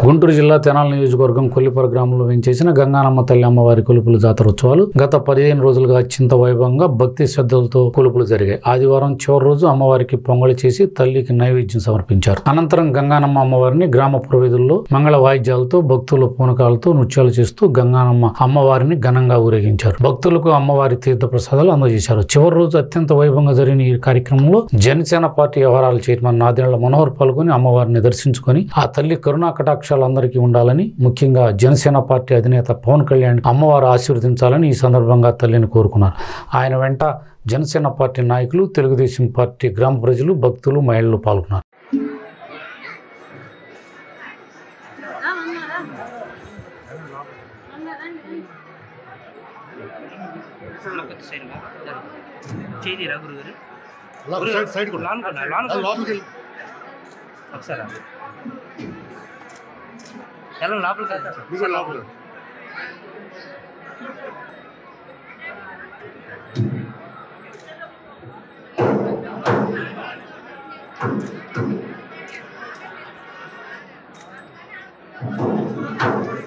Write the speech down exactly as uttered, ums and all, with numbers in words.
గుంటూరు జిల్లా తెనాలి నియోజకవర్గం కొల్లిపర గ్రామంలో వెంచేసిన గంగానమ్మ తల్లి అమ్మవారి కొలుపుల జాతర ఉత్సవాలు గత పదిహేను రోజులుగా అత్యంత వైభవంగా భక్తి శ్రద్ధలతో కొలుపులు జరిగాయి. ఆదివారం చివరి రోజు అమ్మవారికి పొంగలి చేసి తల్లికి నైవేద్యం సమర్పించారు. అనంతరం గంగానమ్మ అమ్మవారిని గ్రామ పురవీధుల్లో మంగళ వాయిద్యాలతో భక్తుల పూనకాలతో నృత్యాలు చేస్తూ గంగానమ్మ అమ్మవారిని ఘనంగా ఊరేగించారు. భక్తులకు అమ్మవారి తీర్థ ప్రసాదాలు అందజేశారు. చివరి రోజు అత్యంత వైభవంగా జరిగిన ఈ కార్యక్రమంలో జనసేన పార్టీ వ్యవహారాల చైర్మన్ నాదెండ్ల మనోహర్ పాల్గొని అమ్మవారిని దర్శించుకొని ఆ తల్లి కరుణా కటాక్ష అందరికీ ఉండాలని, ముఖ్యంగా జనసేన పార్టీ అధినేత పవన్ కళ్యాణ్ అమ్మవారు ఆశీర్వదించాలని ఈ సందర్భంగా తల్లిని కోరుకున్నారు. ఆయన వెంట జనసేన పార్టీ నాయకులు, తెలుగుదేశం పార్టీ గ్రామ ప్రజలు, భక్తులు, మహిళలు పాల్గొన్నారు. ఎలా లోపలికి లోపల Thank you.